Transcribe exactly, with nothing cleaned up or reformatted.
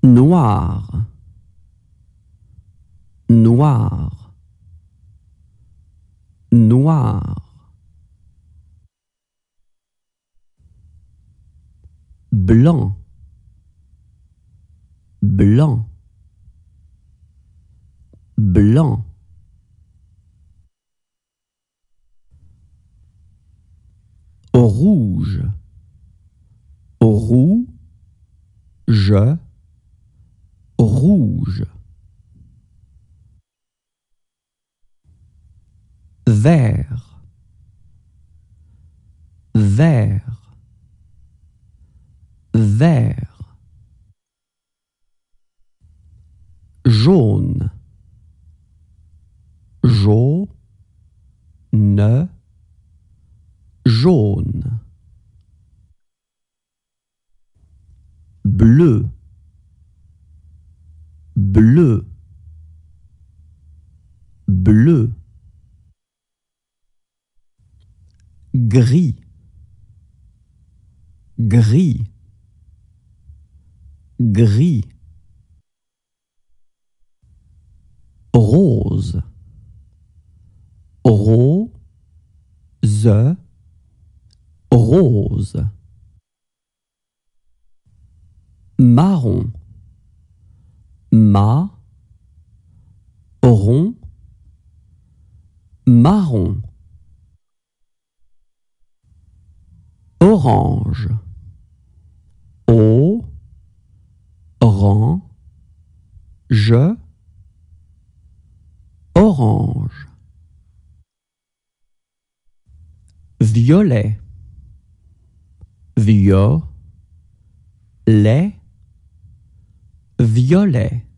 Noir, noir, noir. Blanc, blanc, blanc. Rouge, rouge, rouge. Vert, vert, vert. Jaune, jaune, jaune. Bleu, bleu, bleu. Gris, gris, gris. Rose, rose, rose. Marron, marron, marron. Orange, orange, orange. Violet, violet, violet.